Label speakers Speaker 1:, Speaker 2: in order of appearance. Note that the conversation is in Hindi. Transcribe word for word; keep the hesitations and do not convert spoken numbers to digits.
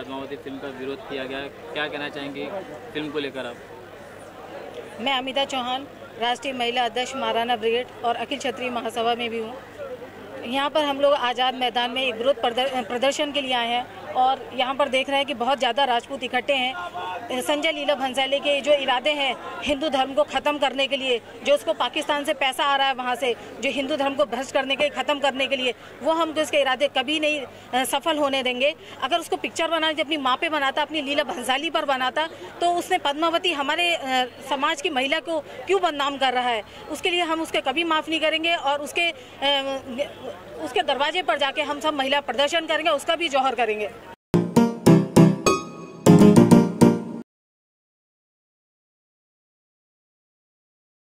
Speaker 1: पद्मावती फिल्म का विरोध किया गया, क्या कहना चाहेंगे फिल्म को लेकर आप?
Speaker 2: मैं अमिता चौहान, राष्ट्रीय महिला अध्यक्ष महाराणा ब्रिगेड और अखिल क्षेत्रीय महासभा में भी हूँ। यहाँ पर हम लोग आज़ाद मैदान में एक विरोध प्रदर्शन के लिए आए हैं और यहाँ पर देख रहे हैं कि बहुत ज़्यादा राजपूत इकट्ठे हैं। संजय लीला भंसाली के जो इरादे हैं हिंदू धर्म को ख़त्म करने के लिए, जो उसको पाकिस्तान से पैसा आ रहा है वहाँ से, जो हिंदू धर्म को भ्रष्ट करने के ख़त्म करने के लिए, वो हम उसके इरादे कभी नहीं सफल होने देंगे। अगर उसको पिक्चर बनाने अपनी माँ पे बनाता, अपनी लीला भंसाली पर बनाता, तो उसने पद्मावती हमारे समाज की महिला को क्यों बदनाम कर रहा है, उसके लिए हम उसके कभी माफ़ नहीं करेंगे और उसके उसके दरवाजे पर जाके हम सब महिला प्रदर्शन करेंगे, उसका भी जौहर करेंगे।